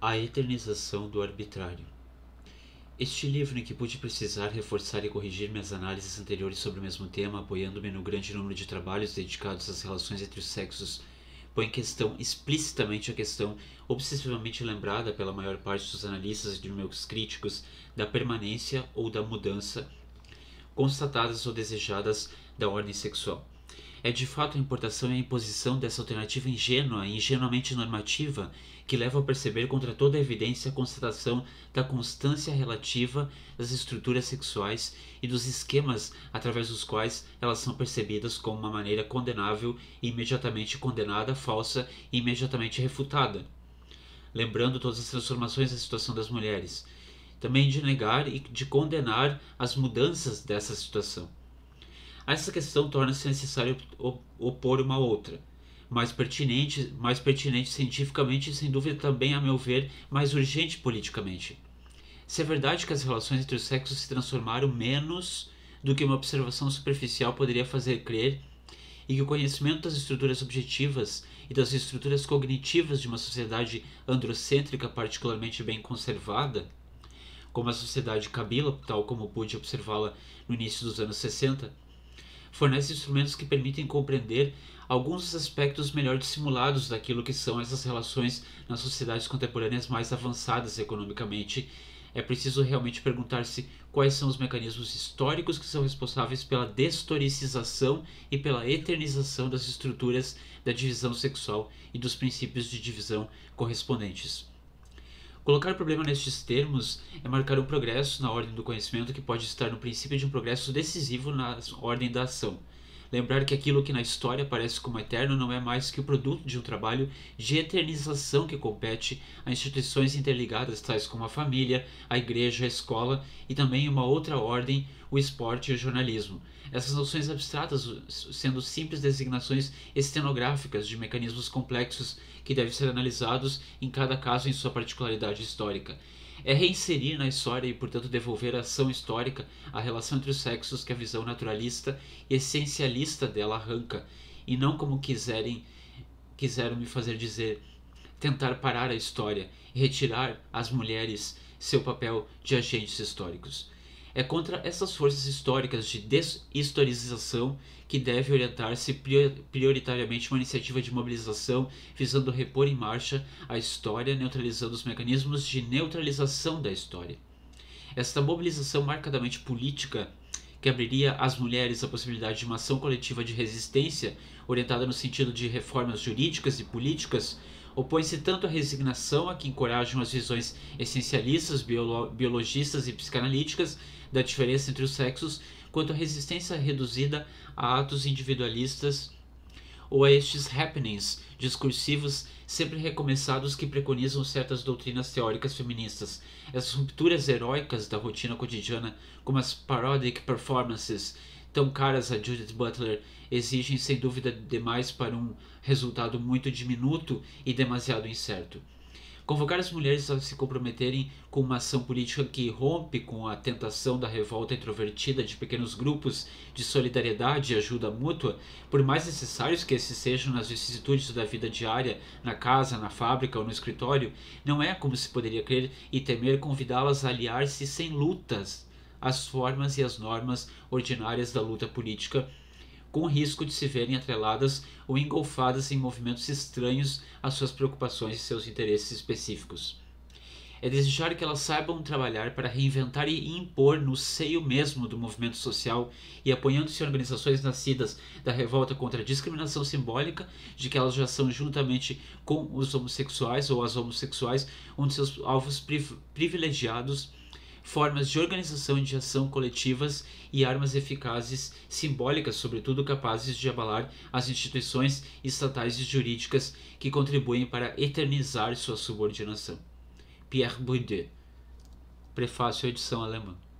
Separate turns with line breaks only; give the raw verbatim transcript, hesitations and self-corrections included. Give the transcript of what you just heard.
A eternização do arbitrário. Este livro, em que pude precisar reforçar e corrigir minhas análises anteriores sobre o mesmo tema, apoiando-me no grande número de trabalhos dedicados às relações entre os sexos, põe em questão explicitamente a questão obsessivamente lembrada pela maior parte dos analistas e de meus críticos da permanência ou da mudança constatadas ou desejadas da ordem sexual. É de fato a importação e a imposição dessa alternativa ingênua e ingenuamente normativa que leva a perceber contra toda a evidência a constatação da constância relativa das estruturas sexuais e dos esquemas através dos quais elas são percebidas como uma maneira condenável e imediatamente condenada, falsa e imediatamente refutada. Lembrando todas as transformações da situação das mulheres. Também de negar e de condenar as mudanças dessa situação. A essa questão torna-se necessário opor uma outra, mais pertinente, mais pertinente cientificamente e sem dúvida também, a meu ver, mais urgente politicamente. Se é verdade que as relações entre os sexos se transformaram menos do que uma observação superficial poderia fazer crer, e que o conhecimento das estruturas objetivas e das estruturas cognitivas de uma sociedade androcêntrica particularmente bem conservada, como a sociedade Kabila, tal como pude observá-la no início dos anos sessenta, fornece instrumentos que permitem compreender alguns dos aspectos melhor dissimulados daquilo que são essas relações nas sociedades contemporâneas mais avançadas economicamente. É preciso realmente perguntar-se quais são os mecanismos históricos que são responsáveis pela destoricização e pela eternização das estruturas da divisão sexual e dos princípios de divisão correspondentes. Colocar o problema nestes termos é marcar um progresso na ordem do conhecimento que pode estar no princípio de um progresso decisivo na ordem da ação. Lembrar que aquilo que na história parece como eterno não é mais que o produto de um trabalho de eternização que compete a instituições interligadas tais como a família, a igreja, a escola e também uma outra ordem, o esporte e o jornalismo. Essas noções abstratas sendo simples designações estenográficas de mecanismos complexos que devem ser analisados em cada caso em sua particularidade histórica. É reinserir na história e, portanto, devolver à ação histórica a relação entre os sexos que a visão naturalista e essencialista dela arranca, e não como quiserem, quiseram me fazer dizer, tentar parar a história e retirar às mulheres seu papel de agentes históricos. É contra essas forças históricas de deshistorização que deve orientar-se prioritariamente uma iniciativa de mobilização visando repor em marcha a história, neutralizando os mecanismos de neutralização da história. Esta mobilização marcadamente política, que abriria às mulheres a possibilidade de uma ação coletiva de resistência, orientada no sentido de reformas jurídicas e políticas, opõe-se tanto à resignação a que encorajam as visões essencialistas, biolo biologistas e psicanalíticas da diferença entre os sexos, quanto à resistência reduzida a atos individualistas ou a estes happenings discursivos sempre recomeçados que preconizam certas doutrinas teóricas feministas. Essas rupturas heróicas da rotina cotidiana, como as parodic performances, tão caras a Judith Butler, exigem sem dúvida demais para um resultado muito diminuto e demasiado incerto. Convocar as mulheres a se comprometerem com uma ação política que rompe com a tentação da revolta introvertida de pequenos grupos de solidariedade e ajuda mútua, por mais necessários que esses sejam nas vicissitudes da vida diária, na casa, na fábrica ou no escritório, não é, como se poderia crer e temer, convidá-las a aliar-se sem lutas às formas e às normas ordinárias da luta política, com o risco de se verem atreladas ou engolfadas em movimentos estranhos às suas preocupações e seus interesses específicos. É desejar que elas saibam trabalhar para reinventar e impor no seio mesmo do movimento social e apoiando-se em organizações nascidas da revolta contra a discriminação simbólica, de que elas já são, juntamente com os homossexuais ou as homossexuais, um de seus alvos priv privilegiados, formas de organização e de ação coletivas e armas eficazes, simbólicas, sobretudo capazes de abalar as instituições estatais e jurídicas que contribuem para eternizar sua subordinação. Pierre Bourdieu. Prefácio à edição alemã.